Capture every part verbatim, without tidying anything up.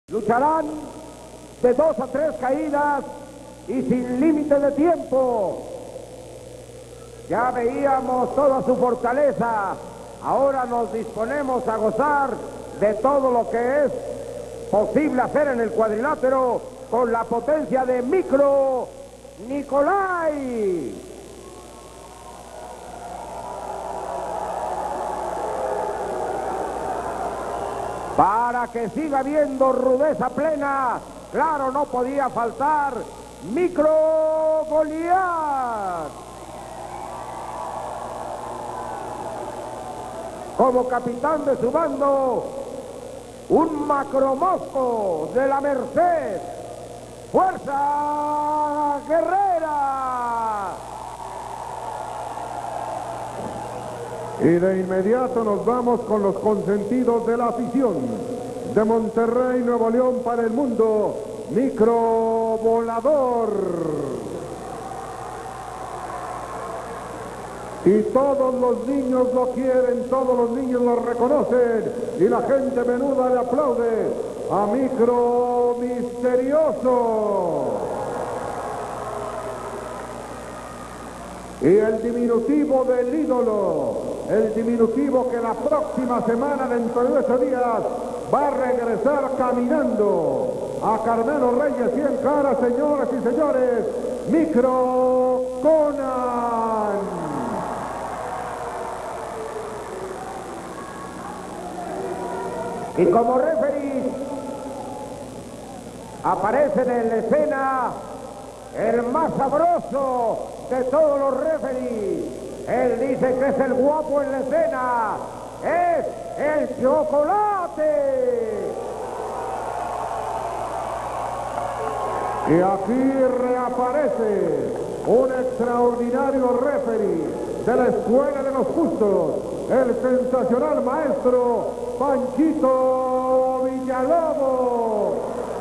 Lucharán de dos a tres caídas y sin límite de tiempo. Ya veíamos toda su fortaleza. Ahora nos disponemos a gozar de todo lo que es posible hacer en el cuadrilátero con la potencia de Micro Nicolai. Para que siga habiendo rudeza plena, claro, no podía faltar Micro Goliat. Como capitán de su bando, un macromosco de la Merced, Fuerza Guerrera. Y de inmediato nos vamos con los consentidos de la afición. De Monterrey, Nuevo León para el mundo, Micro Volador. Y todos los niños lo quieren, todos los niños lo reconocen. Y la gente menuda le aplaude a Micro Misterioso. Y el diminutivo del ídolo, el diminutivo que la próxima semana, dentro de ocho días, va a regresar caminando a Carmelo Reyes y en cara, señoras y señores, Micro Conan. Y como referee aparece en la escena el más sabroso de todos los referees. Él dice que es el guapo en la escena. Es el Chocolate. Y aquí reaparece un extraordinario referee de la Escuela de los Justos, el sensacional maestro Panchito Villalobos.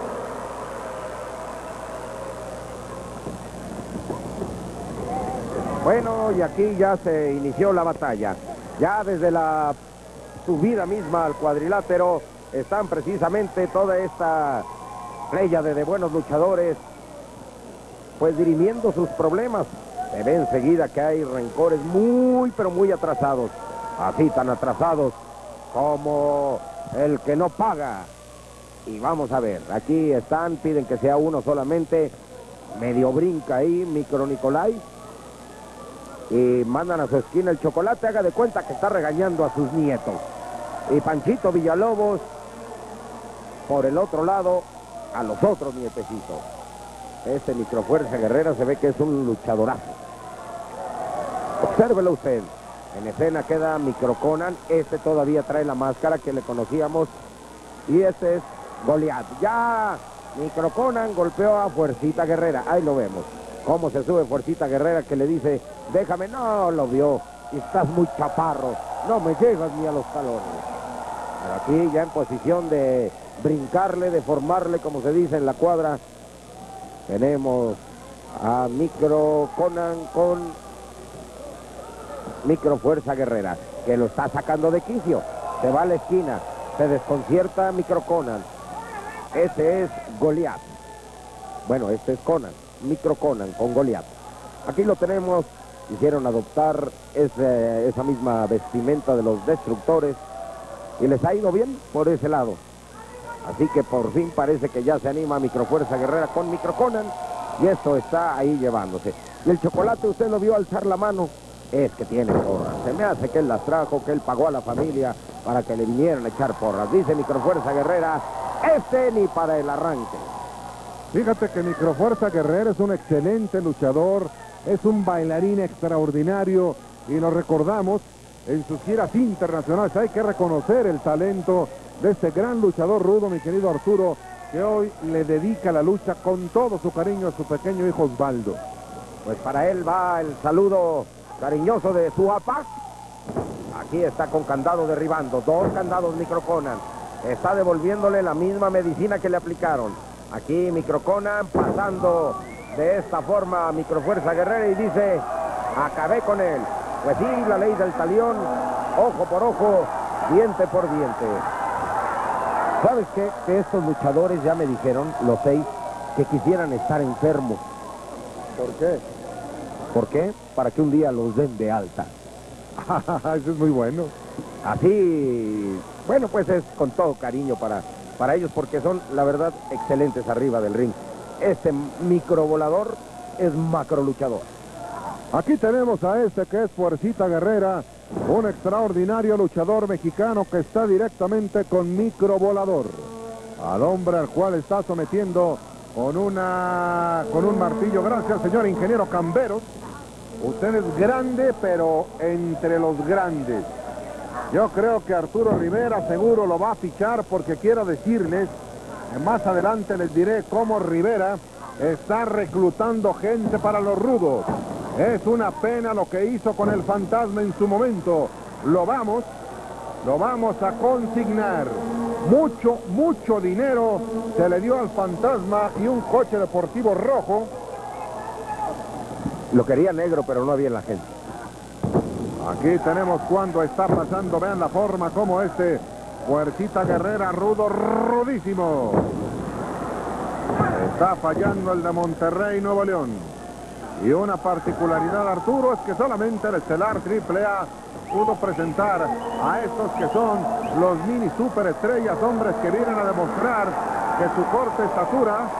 Bueno, y aquí ya se inició la batalla. Ya desde la subida misma al cuadrilátero están precisamente toda esta pléyade de buenos luchadores pues dirimiendo sus problemas. Se ve enseguida que hay rencores muy pero muy atrasados, así tan atrasados como el que no paga. Y vamos a ver, aquí están, piden que sea uno solamente, medio brinca ahí Micro Nicolai y mandan a su esquina el Chocolate. Haga de cuenta que está regañando a sus nietos. Y Panchito Villalobos por el otro lado a los otros nietecitos. Este Microfuerza Guerrera se ve que es un luchadorazo. Obsérvelo usted. En escena queda Micro Conan. Este todavía trae la máscara que le conocíamos. Y este es Goliat. Ya Micro Conan golpeó a Fuercita Guerrera. Ahí lo vemos. Cómo se sube Fuercita Guerrera, que le dice, déjame. No, lo vio. Estás muy chaparro. No me llegas ni a los talones. Pero aquí ya en posición de brincarle, de formarle, como se dice en la cuadra, tenemos a Micro Conan con Micro Fuerza Guerrera, que lo está sacando de quicio. Se va a la esquina, se desconcierta Micro Conan. Este es Goliat. Bueno, este es Conan, Micro Conan con Goliat. Aquí lo tenemos. Quisieron adoptar ese, esa misma vestimenta de los destructores y les ha ido bien por ese lado. Así que por fin parece que ya se anima Microfuerza Guerrera con Micro Conan y esto está ahí llevándose. Y el Chocolate, usted lo vio alzar la mano, es que tiene porras. Se me hace que él las trajo, que él pagó a la familia para que le vinieran a echar porras. Dice Microfuerza Guerrera, este ni para el arranque. Fíjate que Microfuerza Guerrera es un excelente luchador, es un bailarín extraordinario y nos recordamos en sus giras internacionales. Hay que reconocer el talento de este gran luchador rudo, mi querido Arturo, que hoy le dedica la lucha con todo su cariño a su pequeño hijo Osvaldo. Pues para él va el saludo cariñoso de su papá. Aquí está con candado derribando, dos candados Micro Conan. Está devolviéndole la misma medicina que le aplicaron. Aquí Micro Conan pasando de esta forma a Microfuerza Guerrera y dice, acabé con él. Pues sí, la ley del talión, ojo por ojo, diente por diente. ¿Sabes qué? Que estos luchadores ya me dijeron, los seis, que quisieran estar enfermos. ¿Por qué? ¿Por qué? Para que un día los den de alta. Eso es muy bueno. Así, bueno, pues es con todo cariño para, para ellos, porque son, la verdad, excelentes arriba del ring. Este microvolador es macro luchador. Aquí tenemos a este que es Fuercita Guerrera, un extraordinario luchador mexicano que está directamente con microvolador. Al hombre al cual está sometiendo con una con un martillo. Gracias, señor ingeniero Camberos. Usted es grande, pero entre los grandes. Yo creo que Arturo Rivera seguro lo va a fichar, porque quiero decirles, que más adelante les diré cómo Rivera está reclutando gente para los rudos. Es una pena lo que hizo con el Fantasma en su momento. Lo vamos, lo vamos a consignar. Mucho, mucho dinero se le dio al Fantasma y un coche deportivo rojo. Lo quería negro, pero no había en la gente. Aquí tenemos cuando está pasando, vean la forma como este Fuercita Guerrera, rudo, rudísimo. Está fallando el de Monterrey, Nuevo León. Y una particularidad, Arturo, es que solamente el Estelar triple A pudo presentar a estos que son los mini superestrellas, hombres que vienen a demostrar que su corta estatura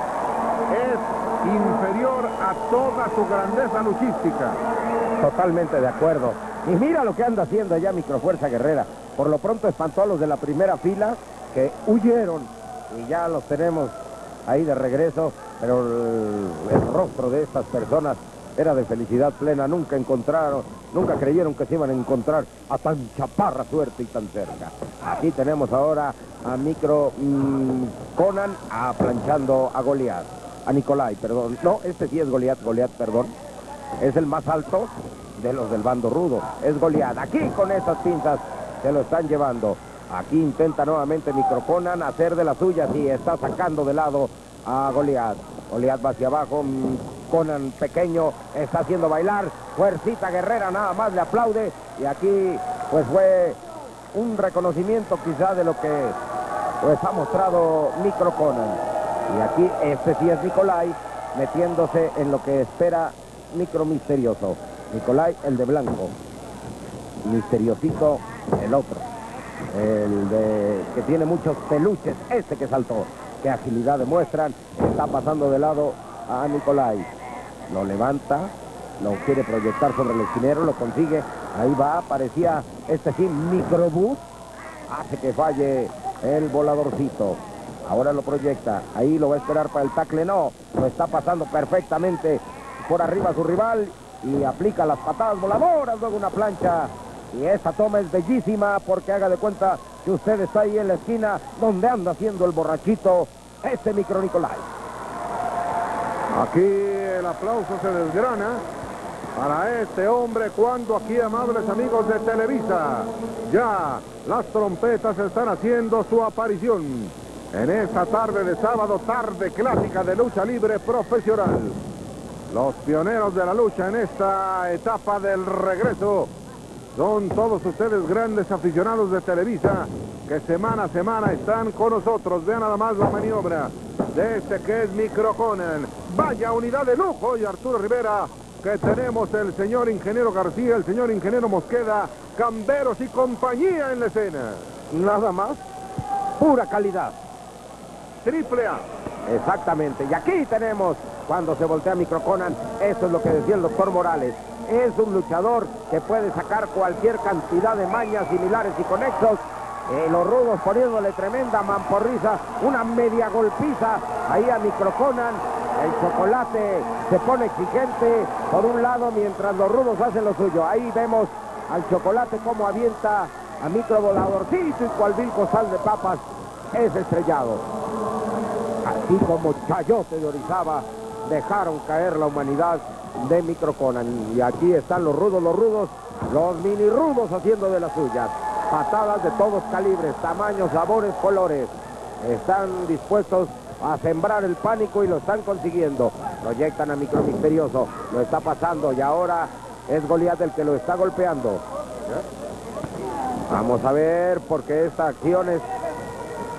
es inferior a toda su grandeza luchística. Totalmente de acuerdo. Y mira lo que anda haciendo allá Microfuerza Guerrera. Por lo pronto espantó a los de la primera fila, que huyeron, y ya los tenemos ahí de regreso, pero el, el rostro de estas personas era de felicidad plena. Nunca encontraron, nunca creyeron que se iban a encontrar a tan chaparra suerte y tan cerca. Aquí tenemos ahora a Micro mmm, Conan a planchando a Goliat, a Nicolai, perdón. No, este sí es Goliat, Goliat, perdón. Es el más alto de los del bando rudo. Es Goliat. Aquí con esas pinzas se lo están llevando. Aquí intenta nuevamente Micro Conan hacer de las suyas y está sacando de lado a Goliat. Goliat va hacia abajo. Conan pequeño está haciendo bailar. Fuercita Guerrera nada más le aplaude. Y aquí pues fue un reconocimiento quizá de lo que pues ha mostrado Micro Conan. Y aquí este sí es Nicolai, metiéndose en lo que espera Micro Misterioso. Nicolai, el de blanco. Misteriosito, el otro. El de que tiene muchos peluches, este que saltó. Qué agilidad demuestran. Está pasando de lado a Nicolai. Lo levanta, lo quiere proyectar sobre el esquinero, lo consigue. Ahí va, parecía este sí, Microbús. Hace que falle el voladorcito. Ahora lo proyecta. Ahí lo va a esperar para el tackle. No, lo está pasando perfectamente por arriba a su rival y aplica las patadas voladoras, luego una plancha. Y esta toma es bellísima, porque haga de cuenta que usted está ahí en la esquina donde anda haciendo el borrachito este Micro Nicolai. Aquí el aplauso se desgrana para este hombre cuando aquí, amables amigos de Televisa, ya las trompetas están haciendo su aparición en esta tarde de sábado, tarde clásica de lucha libre profesional. Los pioneros de la lucha en esta etapa del regreso son todos ustedes, grandes aficionados de Televisa, que semana a semana están con nosotros. Vean nada más la maniobra de este que es Micro Conan. Vaya unidad de lujo, y Arturo Rivera, que tenemos el señor ingeniero García, el señor ingeniero Mosqueda, Camberos y compañía en la escena. Nada más, pura calidad. Triple A. Exactamente, y aquí tenemos cuando se voltea Micro Conan. Esto es lo que decía el doctor Morales. Es un luchador que puede sacar cualquier cantidad de mañas similares y conexos. Eh, los rudos poniéndole tremenda mamporriza, una media golpiza ahí a Micro Conan. El Chocolate se pone exigente por un lado mientras los rudos hacen lo suyo. Ahí vemos al Chocolate como avienta a Micro Voladorcito, y cual vil costal de papas es estrellado. Así como Chayote de Orizaba dejaron caer la humanidad de Micro Conan. Y aquí están los rudos, los rudos, los mini rudos haciendo de las suyas. Patadas de todos calibres, tamaños, sabores, colores. Están dispuestos a sembrar el pánico y lo están consiguiendo. Proyectan a Micro Misterioso, lo está pasando y ahora es Goliat el que lo está golpeando. Vamos a ver, porque esta acción es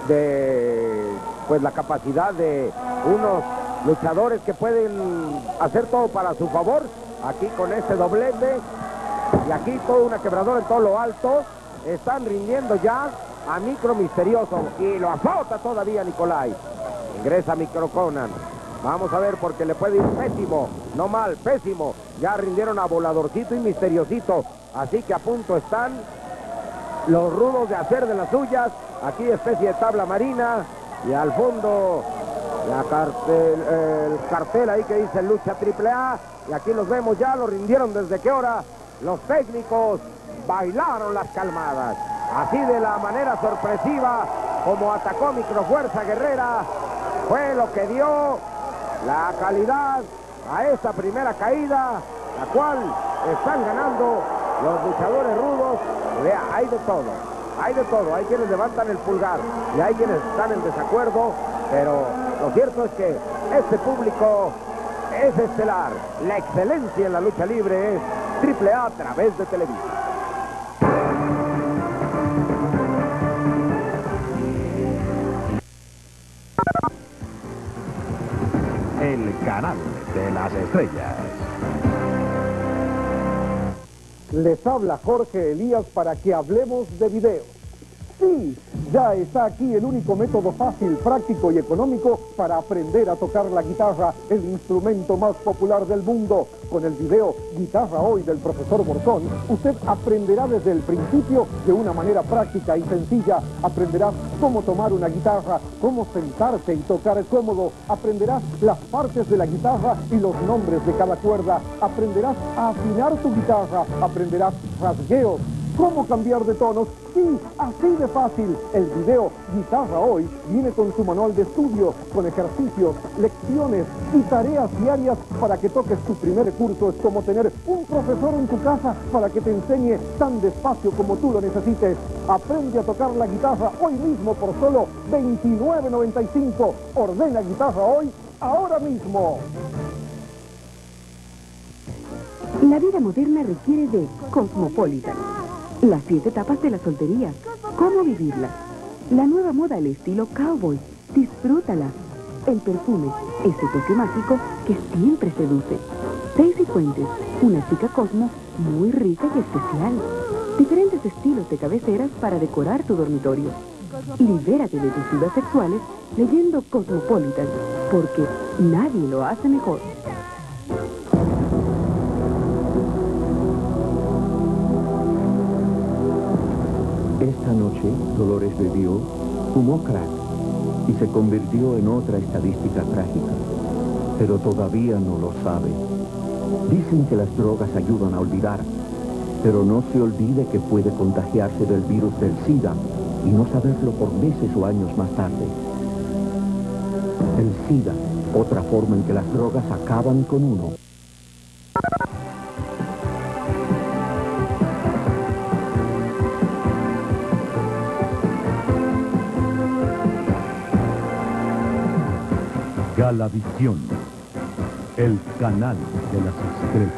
de pues la capacidad de unos luchadores que pueden hacer todo para su favor. Aquí con este doblete y aquí toda una quebradora en todo lo alto. Están rindiendo ya a Micro Misterioso y lo azota todavía Nicolai. Ingresa Micro Conan. Vamos a ver porque le puede ir pésimo, no mal, pésimo. Ya rindieron a Voladorcito y Misteriosito, así que a punto están los rudos de hacer de las suyas. Aquí especie de tabla marina y al fondo la cartel, el cartel ahí que dice lucha triple A. Y aquí los vemos ya, lo rindieron desde qué hora. Los técnicos bailaron las calmadas. Así de la manera sorpresiva como atacó Microfuerza Guerrera, fue lo que dio la calidad a esta primera caída, la cual están ganando los luchadores rudos. Vea, hay de todo, hay de todo. Hay quienes levantan el pulgar y hay quienes están en desacuerdo, pero lo cierto es que este público es estelar. La excelencia en la lucha libre es triple A a través de Televisa. El canal de las estrellas. Les habla Jorge Elías para que hablemos de video. Sí, ya está aquí el único método fácil, práctico y económico para aprender a tocar la guitarra, el instrumento más popular del mundo. Con el video Guitarra Hoy del profesor Borzón, usted aprenderá desde el principio de una manera práctica y sencilla. Aprenderá cómo tomar una guitarra, cómo sentarse y tocar cómodo. Aprenderás las partes de la guitarra y los nombres de cada cuerda. Aprenderás a afinar tu guitarra. Aprenderás rasgueos. ¿Cómo cambiar de tonos? Sí, así de fácil. El video Guitarra Hoy viene con su manual de estudio, con ejercicios, lecciones y tareas diarias para que toques tu primer curso. Es como tener un profesor en tu casa para que te enseñe tan despacio como tú lo necesites. Aprende a tocar la guitarra hoy mismo por solo veintinueve noventa y cinco. Ordena Guitarra Hoy ahora mismo. La vida moderna requiere de Cosmopolitan. Las siete etapas de la soltería. ¿Cómo vivirla? La nueva moda al estilo cowboy. Disfrútala. El perfume, ese toque mágico que siempre seduce. Daisy Fuentes, una chica Cosmo muy rica y especial. Diferentes estilos de cabeceras para decorar tu dormitorio. Libérate de tus dudas sexuales leyendo Cosmopolitan, porque nadie lo hace mejor. Esta noche, Dolores bebió, fumó crack y se convirtió en otra estadística trágica. Pero todavía no lo sabe. Dicen que las drogas ayudan a olvidar, pero no se olvide que puede contagiarse del virus del SIDA y no saberlo por meses o años más tarde. El SIDA, otra forma en que las drogas acaban con uno. Galavisión, el canal de las estrellas.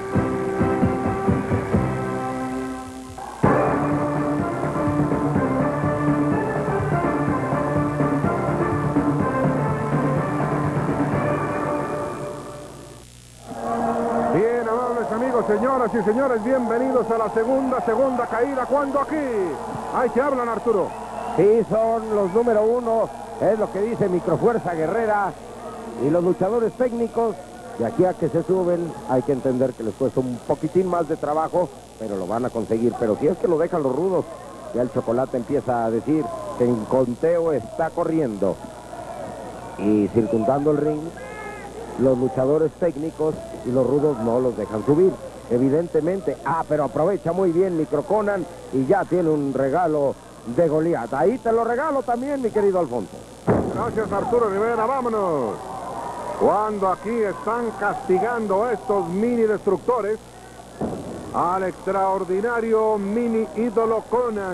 Bien, amables amigos, señoras y señores, bienvenidos a la segunda, segunda caída. ¿Cuándo aquí? Ay, ¿qué hablan, Arturo? Sí, son los número uno, es lo que dice Microfuerza Guerrera. Y los luchadores técnicos, de aquí a que se suben, hay que entender que les cuesta un poquitín más de trabajo, pero lo van a conseguir. Pero si es que lo dejan los rudos, ya el Chocolate empieza a decir que en conteo está corriendo. Y circundando el ring, los luchadores técnicos y los rudos no los dejan subir. Evidentemente, ah, pero aprovecha muy bien Micro Conan y ya tiene un regalo de Goliat. Ahí te lo regalo también, mi querido Alfonso. Gracias, Arturo Rivera, vámonos. Cuando aquí están castigando estos mini destructores al extraordinario mini ídolo Conan.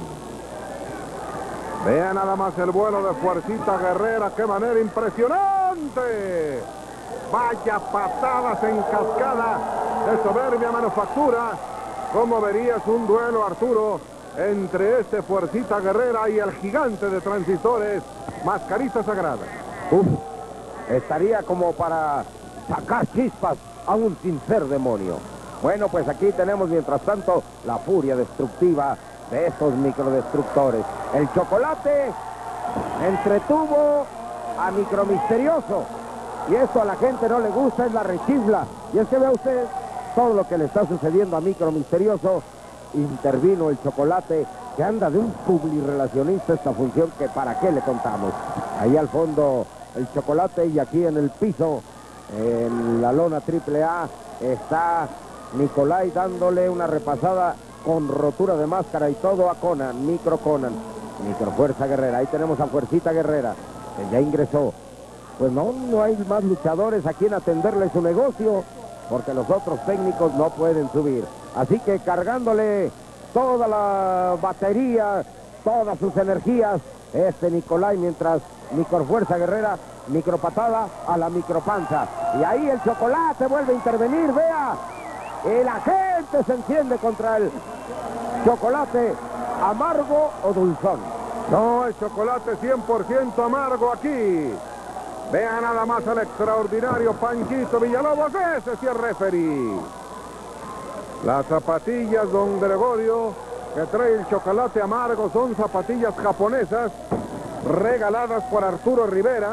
Vean nada más el vuelo de Fuercita Guerrera, qué manera impresionante. Vaya patadas en cascada de soberbia manufactura. ¿Cómo verías un duelo, Arturo, entre este Fuercita Guerrera y el gigante de transistores, Mascarita Sagrada. Uf, estaría como para sacar chispas aún sin ser demonio. Bueno, pues aquí tenemos mientras tanto la furia destructiva de estos microdestructores. El Chocolate entretuvo a Micromisterioso. Y esto a la gente no le gusta, es la rechifla. Y es que vea usted todo lo que le está sucediendo a Micromisterioso. Intervino el Chocolate, que anda de un publirelacionista esta función que para qué le contamos. Ahí al fondo el Chocolate y aquí en el piso, en la lona triple A, está Nicolai dándole una repasada con rotura de máscara y todo a Conan, Micro Conan, Micro Fuerza Guerrera. Ahí tenemos a Fuercita Guerrera, que ya ingresó. Pues no, no hay más luchadores a quien atenderle su negocio, porque los otros técnicos no pueden subir. Así que cargándole toda la batería, todas sus energías, este Nicolai, mientras Microfuerza Guerrera, micropatada a la micropanza. Y ahí el Chocolate vuelve a intervenir, vea. Y la gente se enciende contra el Chocolate, amargo o dulzón. No, el Chocolate cien por ciento amargo aquí. Vean nada más al extraordinario Panchito Villalobos, ese sí es referí. Las zapatillas, don Gregorio, que trae el Chocolate amargo, son zapatillas japonesas regaladas por Arturo Rivera.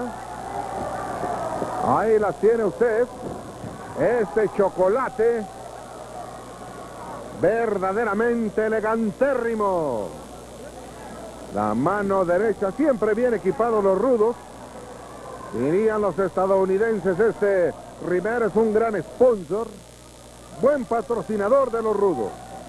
Ahí las tiene usted. Este Chocolate verdaderamente elegantérrimo. La mano derecha, siempre bien equipados los rudos. Dirían los estadounidenses, este Rivera es un gran sponsor, buen patrocinador de los rudos.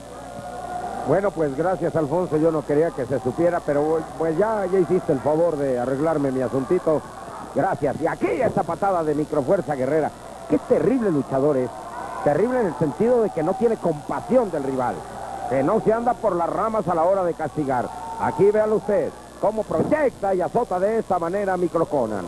Bueno, pues gracias, Alfonso, yo no quería que se supiera, pero pues ya, ya hiciste el favor de arreglarme mi asuntito. Gracias. Y aquí esa patada de Microfuerza Guerrera. Qué terrible luchador es. Terrible en el sentido de que no tiene compasión del rival, que no se anda por las ramas a la hora de castigar. Aquí véanlo usted, cómo proyecta y azota de esta manera Micro Conan.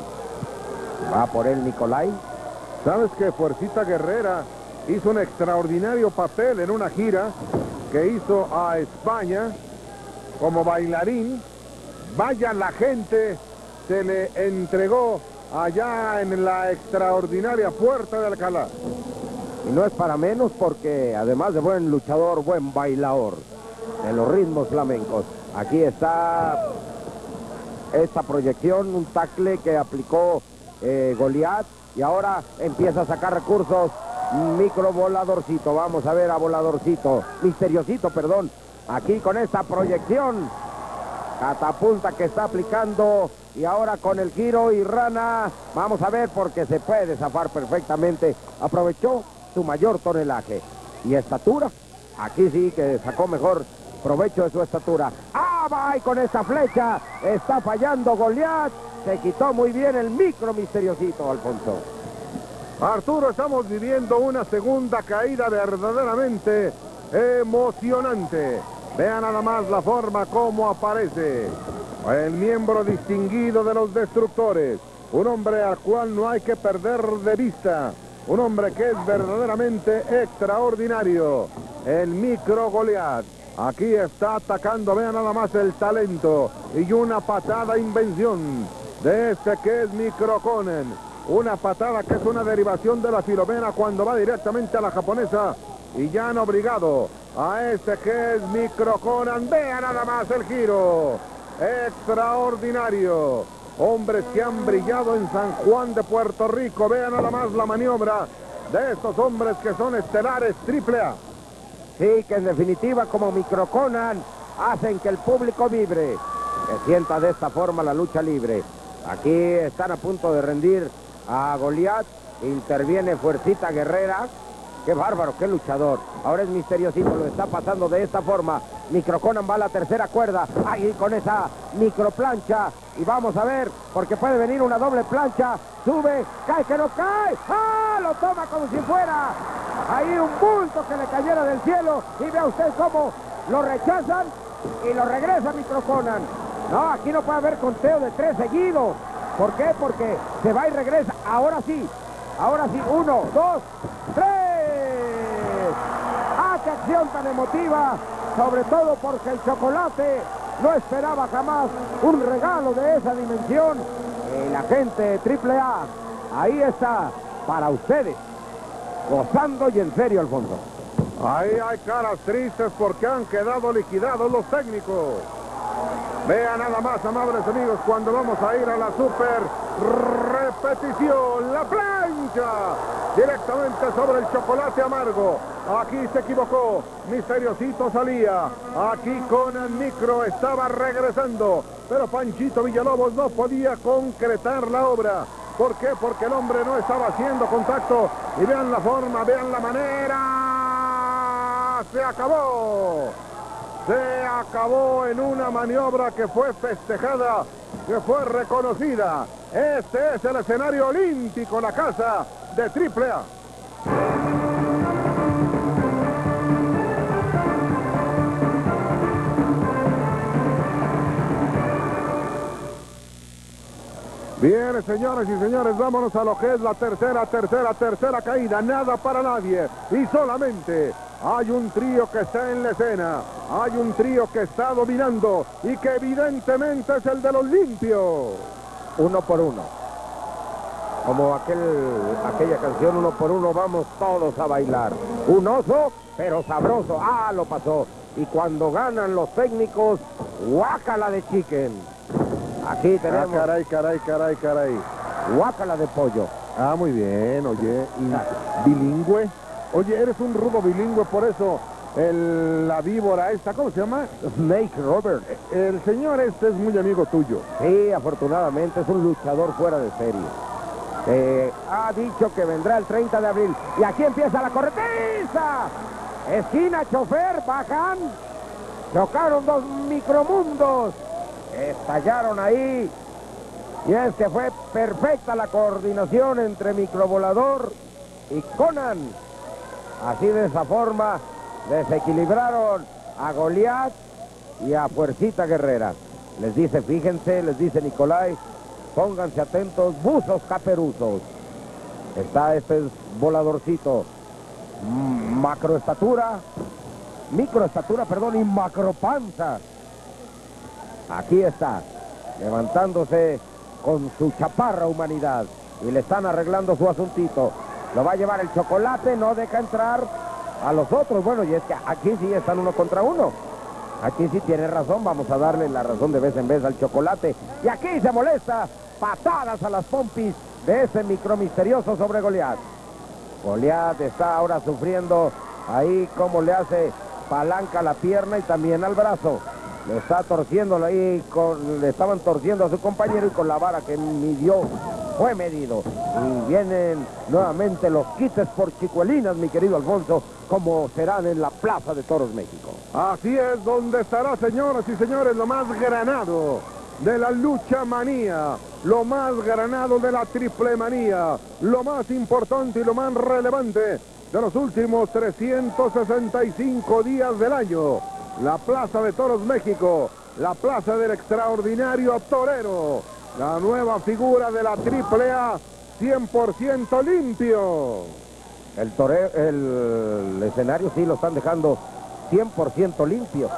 Va por él Nicolai. ¿Sabes que Fuercita Guerrera hizo un extraordinario papel en una gira que hizo a España como bailarín? Vaya, la gente se le entregó allá en la extraordinaria Puerta de Alcalá. Y no es para menos porque además de buen luchador, buen bailador de los ritmos flamencos. Aquí está esta proyección, un tackle que aplicó eh, Goliat, y ahora empieza a sacar recursos Micro Voladorcito. Vamos a ver a Voladorcito, Misteriosito, perdón, aquí con esta proyección, catapulta que está aplicando, y ahora con el giro y rana, vamos a ver porque se puede zafar perfectamente. Aprovechó su mayor tonelaje y estatura, aquí sí que sacó mejor provecho de su estatura. ¡Ah, va! Y con esta flecha está fallando Goliat. Se quitó muy bien el Micro Misteriosito, Alfonso. Arturo, estamos viviendo una segunda caída verdaderamente emocionante. Vean nada más la forma como aparece el miembro distinguido de los destructores. Un hombre al cual no hay que perder de vista. Un hombre que es verdaderamente extraordinario. El Micro Goliat. Aquí está atacando, vean nada más el talento y una patada invención de este que es Micro Conan. Una patada que es una derivación de la Filomena cuando va directamente a la japonesa, y ya han obligado a este que es Micro Conan. Vean nada más el giro. Extraordinario. Hombres que han brillado en San Juan de Puerto Rico. Vean nada más la maniobra de estos hombres que son estelares triple A. Sí, que en definitiva como Micro Conan hacen que el público vibre, que sienta de esta forma la lucha libre. Aquí están a punto de rendir a Goliat. Interviene Fuercita Guerrera. Qué bárbaro, qué luchador. Ahora es Misteriosito, lo está pasando de esta forma. Micro Conan va a la tercera cuerda. Ahí con esa micro plancha. Y vamos a ver, porque puede venir una doble plancha. Sube, cae, que no cae. ¡Ah! Lo toma como si fuera ahí un bulto que le cayera del cielo. Y vea usted cómo lo rechazan y lo regresa Micro Conan. No, aquí no puede haber conteo de tres seguidos. ¿Por qué? Porque se va y regresa. Ahora sí, ahora sí. Uno, dos, tres. ¡Ah, qué acción tan emotiva! sobre todo porque el Chocolate no esperaba jamás un regalo de esa dimensión. El agente triple A, ahí está, para ustedes, gozando y en serio, Alfonso. Ahí hay caras tristes porque han quedado liquidados los técnicos. Vean nada más, amables amigos, cuando vamos a ir a la super repetición, la plancha, directamente sobre el Chocolate Amargo. Aquí se equivocó, Misteriosito salía, aquí con el Micro estaba regresando, pero Panchito Villalobos no podía concretar la obra. ¿Por qué? Porque el hombre no estaba haciendo contacto. Y vean la forma, vean la manera. ¡Se acabó! Se acabó en una maniobra que fue festejada, que fue reconocida. Este es el escenario olímpico, la casa de triple A. Bien, señores y señores, vámonos a lo que es la tercera, tercera, tercera caída. Nada para nadie y solamente hay un trío que está en la escena. Hay un trío que está dominando y que evidentemente es el de los limpios. Uno por uno. Como aquel, aquella canción, uno por uno, vamos todos a bailar. Un oso, pero sabroso. Ah, lo pasó. Y cuando ganan los técnicos, guácala de chicken. Aquí tenemos... Ah, caray, caray, caray, caray. Guácala de pollo. Ah, muy bien, oye. ¿Y bilingüe? Oye, eres un rudo bilingüe, por eso el, la víbora esta, ¿cómo se llama? Snake Robert. El señor este es muy amigo tuyo. Sí, afortunadamente es un luchador fuera de serie. Eh, ha dicho que vendrá el treinta de abril. Y aquí empieza la corretiza. Esquina, chofer, bajan. Chocaron dos micromundos. Estallaron ahí. Y es que fue perfecta la coordinación entre Microvolador y Conan. Así de esa forma desequilibraron a Goliat y a Fuercita Guerrera. Les dice, fíjense, les dice Nicolai, pónganse atentos, buzos caperuzos. Está este voladorcito, macroestatura, microestatura, perdón, y macropanza. Aquí está, levantándose con su chaparra humanidad. Y le están arreglando su asuntito. Lo va a llevar el Chocolate, no deja entrar a los otros. Bueno, y es que aquí sí están uno contra uno. Aquí sí tiene razón, vamos a darle la razón de vez en vez al Chocolate. Y aquí se molesta, patadas a las pompis de ese micro misterioso sobre Goliat. Goliat está ahora sufriendo ahí como le hace palanca a la pierna y también al brazo. Le está torciendo ahí, con, le estaban torciendo a su compañero y con la vara que midió, fue medido. Y vienen nuevamente los quites por chicuelinas, mi querido Alfonso, como serán en la Plaza de Toros México. Así es, donde estará, señoras y señores, lo más granado de la lucha manía, lo más granado de la triple manía, lo más importante y lo más relevante de los últimos trescientos sesenta y cinco días del año. La Plaza de Toros México, la plaza del extraordinario torero, la nueva figura de la triple A, cien por ciento limpio. El, toreo, el escenario sí lo están dejando cien por ciento limpio.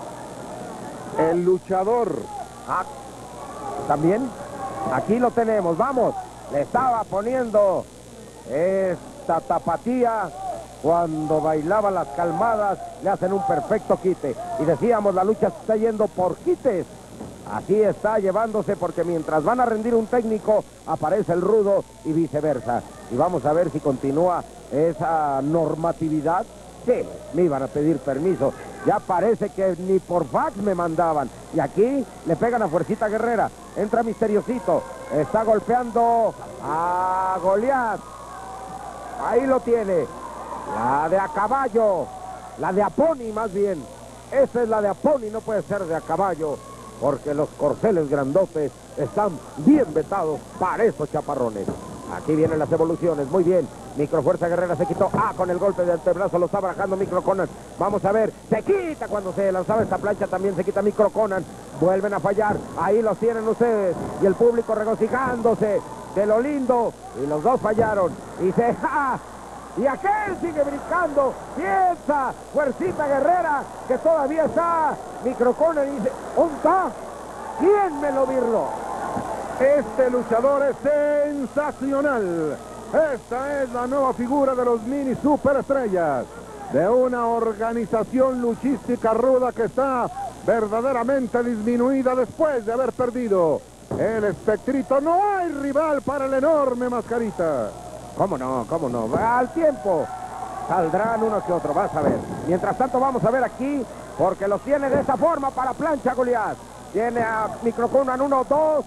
El luchador. Ah, también, aquí lo tenemos, vamos. Le estaba poniendo esta tapatía. Cuando bailaba las calmadas, le hacen un perfecto quite. Y decíamos, la lucha se está yendo por quites. Así está llevándose, porque mientras van a rendir un técnico, aparece el rudo y viceversa. Y vamos a ver si continúa esa normatividad. Sí, me iban a pedir permiso. Ya parece que ni por fax me mandaban. Y aquí le pegan a Fuercita Guerrera. Entra Misteriosito. Está golpeando a Goliat. Ahí lo tiene. La de a caballo, la de a pony más bien. Esa es la de a pony, no puede ser de a caballo, porque los corceles grandotes están bien vetados para esos chaparrones. Aquí vienen las evoluciones, muy bien. Microfuerza Guerrera se quitó. Ah, con el golpe de antebrazo lo está barajando Micro Conan. Vamos a ver, se quita cuando se lanzaba esta plancha, también se quita Micro Conan. Vuelven a fallar, ahí los tienen ustedes. Y el público regocijándose de lo lindo. Y los dos fallaron. Y se... ¡ah! Y aquel sigue brincando. Piensa Fuercita Guerrera, que todavía está. Microcorner y dice, ¿dónde está? ¿Quién me lo virló? Este luchador es sensacional. Esta es la nueva figura de los mini superestrellas, de una organización luchística ruda que está verdaderamente disminuida después de haber perdido el Espectrito. No hay rival para el enorme Mascarita. ¿Cómo no? ¿Cómo no? Al tiempo saldrán uno que otro, vas a ver. Mientras tanto vamos a ver aquí, porque los tiene de esta forma para plancha Goliat. Tiene a Microcorner uno, dos.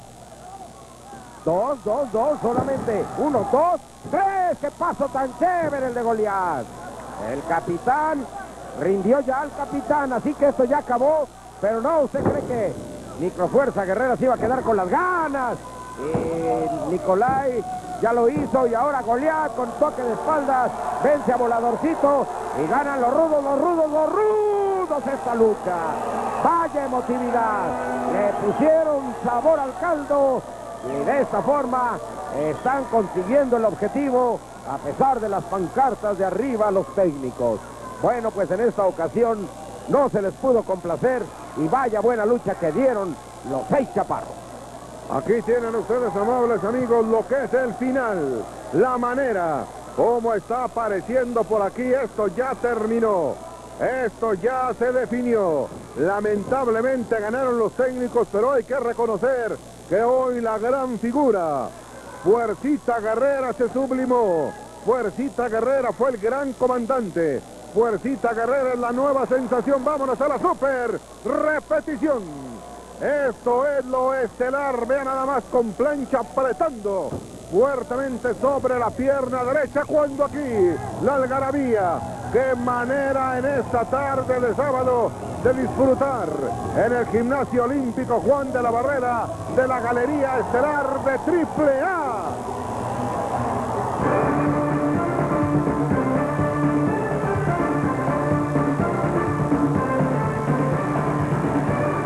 Dos, dos, dos, solamente. Uno, dos, tres. ¡Qué paso tan chévere el de Goliat! El capitán rindió ya al capitán, así que esto ya acabó. Pero no, ¿usted cree que Microfuerza Guerrera se iba a quedar con las ganas? Y Nicolai ya lo hizo, y ahora Goliat con toque de espaldas vence a Voladorcito y ganan los rudos, los rudos, los rudos esta lucha. Vaya emotividad, le pusieron sabor al caldo y de esta forma están consiguiendo el objetivo a pesar de las pancartas de arriba los técnicos. Bueno, pues en esta ocasión no se les pudo complacer y vaya buena lucha que dieron los seis chaparros. Aquí tienen ustedes, amables amigos, lo que es el final, la manera, cómo está apareciendo por aquí. Esto ya terminó, esto ya se definió. Lamentablemente ganaron los técnicos, pero hay que reconocer que hoy la gran figura, Fuercita Guerrera, se sublimó. Fuercita Guerrera fue el gran comandante. Fuercita Guerrera es la nueva sensación. Vámonos a la super repetición. Esto es lo estelar, vean nada más, con plancha apretando fuertemente sobre la pierna derecha, cuando aquí la algarabía, qué manera en esta tarde de sábado de disfrutar en el Gimnasio Olímpico Juan de la Barrera de la Galería Estelar de Triple A.